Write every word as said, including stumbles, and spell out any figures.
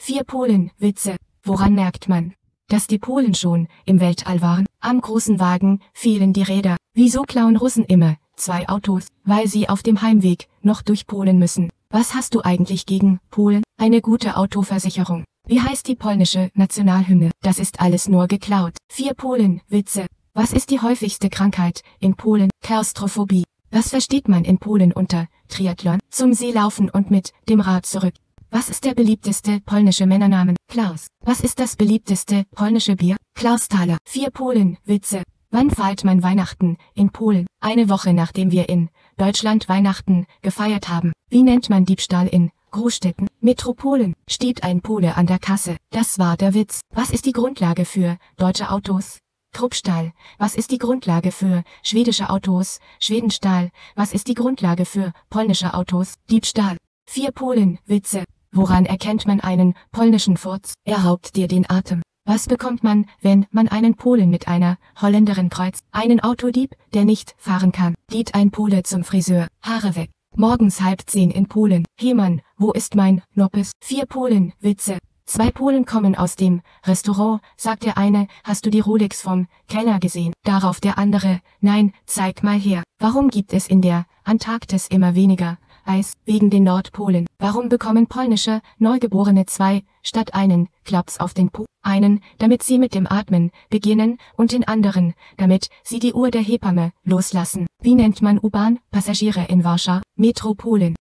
Vier Polen-Witze. Woran merkt man, dass die Polen schon im Weltall waren? Am großen Wagen fielen die Räder. Wieso klauen Russen immer zwei Autos? Weil sie auf dem Heimweg noch durch Polen müssen. Was hast du eigentlich gegen Polen? Eine gute Autoversicherung. Wie heißt die polnische Nationalhymne? Das ist alles nur geklaut. Vier Polen-Witze. Was ist die häufigste Krankheit in Polen? Klaustrophobie. Was versteht man in Polen unter Triathlon? Zum See laufen und mit dem Rad zurück. Was ist der beliebteste polnische Männernamen? Klaus. Was ist das beliebteste polnische Bier? Klausthaler. Vier Polen-Witze. Wann feiert man Weihnachten in Polen? Eine Woche nachdem wir in Deutschland Weihnachten gefeiert haben. Wie nennt man Diebstahl in Großstädten? Metropolen. Steht ein Pole an der Kasse. Das war der Witz. Was ist die Grundlage für deutsche Autos? Kruppstahl. Was ist die Grundlage für schwedische Autos? Schwedenstahl. Was ist die Grundlage für polnische Autos? Diebstahl. Vier Polen-Witze. Woran erkennt man einen polnischen Furz? Er raubt dir den Atem. Was bekommt man, wenn man einen Polen mit einer Holländerin kreuzt? Einen Autodieb, der nicht fahren kann. Geht ein Pole zum Friseur. Haare weg. Morgens halb zehn in Polen. Hey Mann, wo ist mein Noppes? Vier Polen-Witze. Zwei Polen kommen aus dem Restaurant, sagt der eine, hast du die Rolex vom Kellner gesehen? Darauf der andere, nein, zeig mal her. Warum gibt es in der Antarktis immer weniger Eis? Wegen den Nordpolen. Warum bekommen polnische Neugeborene zwei statt einen Klaps auf den Po? Einen, damit sie mit dem Atmen beginnen und den anderen, damit sie die Uhr der Hebamme loslassen. Wie nennt man U-Bahn-Passagiere in Warschau? Metropolen.